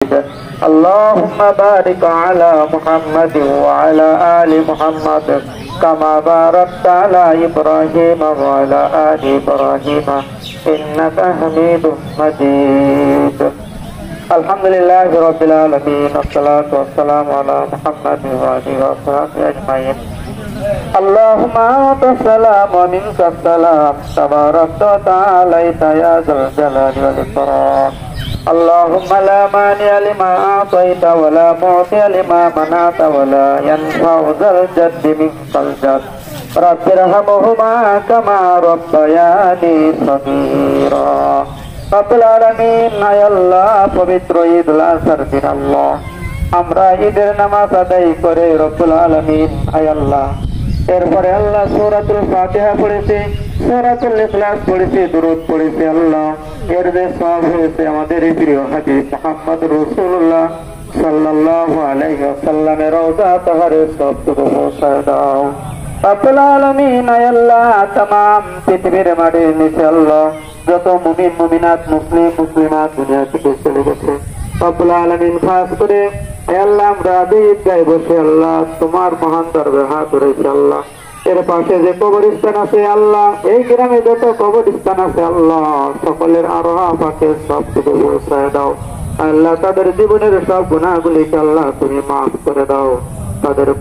مجيد اللهم بارك على محمد وعلى آل محمد كما باركت على إبراهيم وعلى آل إبراهيم إنك حميد مجيد الحمد لله رب العالمين والصلاة والسلام على محمد وآله وصحبه أجمعين اللهم أنت السلام ومنك السلام تباركت وتعاليت يا ذا الجلال والإكرام اللهم لا مانع لما أعطيت ولا معطي لما منعت ولا ينفع ذا الجد منك الجد رب ارحمهما كما ربياني صغيرا রব্বুল আলামিন আয় আল্লাহ পবিত্র ঈদ উল আজহার দিন আল্লাহ আমরা ঈদের নামাজ আদায় করে রব্বুল আলামিন আয় আল্লাহ এরপরে আল্লাহ সূরাতুল ফাতিহা পড়েছি সূরাতুল ইখলাস পড়েছি দুরূদ পড়েছি আল্লাহ এর যে সওয়াব হয়েছে আমাদের প্রিয় হাবিব মুহাম্মদ রাসূলুল্লাহ সাল্লাল্লাহু আলাইহি ওয়াসাল্লামের রওজা তাহারে সবটুকু পৌঁছায় দাও রব্বুল আলামিন আয় আল্লাহ तमाम পৃথিবীর মাটির নিচে আল্লাহ যত মুমিন মুমিনাত মুসলিম মুসলিমাত দুনিয়া থেকে চলে গেছে রব্বুল আলামিন খাস করে হে আল্লাহ আমরা ঈদগাহে বসে আল্লাহ তোমার মহান দরবারে হাত ধরেছি আল্লাহ এর পাশে যে কবরস্থান আছে আল্লাহ এই গ্রামে যত কবরস্থান আছে আল্লাহ সকলের আরোহা পাকে সব কিছু পৌঁছায় দাও আল্লাহ তাদের জীবনের সব গুনাহগুলিকে আল্লাহ তুমি মাফ করে দাও তাদের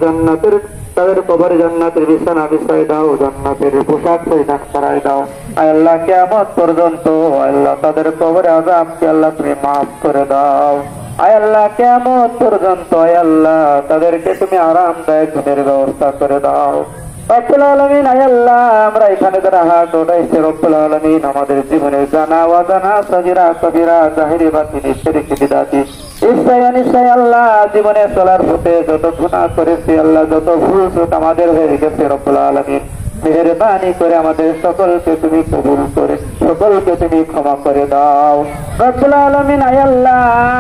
কবরে জান্নাতের বিছানা বিছাই দাও জান্নাতের পোশাক পরিধান করাই দাও আল্লাহ কিয়ামত পর্যন্ত আল্লাহ তাদের কবরে আযাবকে আল্লাহ তুমি মাফ করে দাও আল্লাহ কিয়ামত পর্যন্ত আল্লাহ তাদেরকে তুমি আরামদায়ক ঘুমের ব্যবস্থা করে দাও রব্বুল আলামিন আল্লাহ আমরা এখানে যারা হাত উঠাইছি রব্বুল আলামিন আমাদের জীবনে জানা অজানা সগীরা কবিরা জাহিরি বাতিনি শিরক বিদআতি নিশ্চয় আল্লাহ জীবনে চলার পথে যত গুনাহ করেছি আল্লাহ যত ভুল ত্রুটি আমাদের হয়ে গেছে রব্বুল আলামিন মেহেরবানি করে আমাদের সকলকে তুমি কবুল করে সকলকে তুমি ক্ষমা করে দাও রব্বুল আলামিন আল্লাহ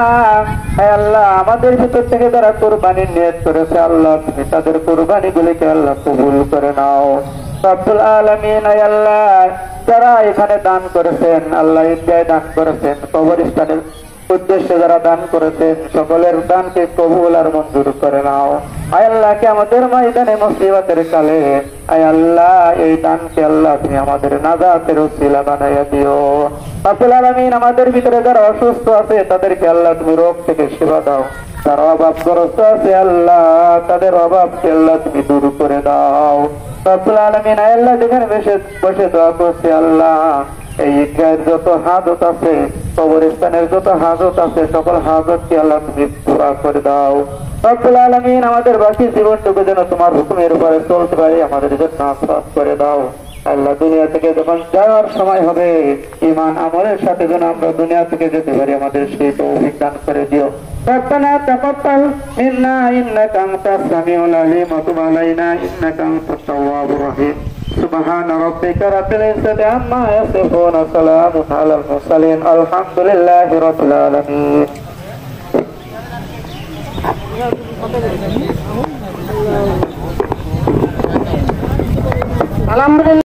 আমাদের ভিতর থেকে যারা কুরবানির নিয়ত করেছে আল্লাহ তুমি তাদের কুরবানিগুলিকে আল্লাহ কবুল করে নাও রব্বুল আলামিন আল্লাহ যারা এখানে দান করেছেন আল্লাহ ঈদগাহে দান করেছেন কবরস্থানের উদ্দেশ্যে যারা দান করেছেন সকলের দানকে কবুল আর মঞ্জুর করে নাও আল্লাহ কিয়ামতের ময়দানে মুসিবতের কালে আল্লাহ এই দানকে আল্লাহ তুমি আমাদের নাজাতের উসিলা বানাইয়া দিও রব্বুল আলামিন আমাদের ভিতরে যারা অসুস্থ আছে তাদেরকে আল্লাহ তুমি রোগ থেকে সেবা দাও যারা অভাবগ্রস্ত আছে আল্লাহ তাদের অভাবকে আল্লাহ তুমি দূর করে দাও রব্বুল আলামিন আল্লাহ যেখানে বসে দোয়া করছে আল্লাহ এই ঈদগাহের যত হাজত আছে কবরস্থানের যত হাজত আছে সকল হাজতকে আল্লাহ তুমি পুরা করে দাও রব্বুল আলামিন আমাদের বাকি জীবনটুকু যেন তোমার হুকুমের উপরে চলতে পারে আমাদের জন্য আশীর্বাদ করে দাও আল্লাহ দুনিয়া থেকে যখন যাওয়ার সময় হবে ঈমান আমলের সাথে যেন আমরা দুনিয়া থেকে যেতে পারি আমাদের সেই তৌফিক দান করে দিও ربنا تقبل منا إنك أنت السميع العليم وتب علينا إنك أنت التواب الرحيم سبحان ربك رب العزة عما يصفون سلام على المرسلين الحمد لله رب العالمين الحمد لله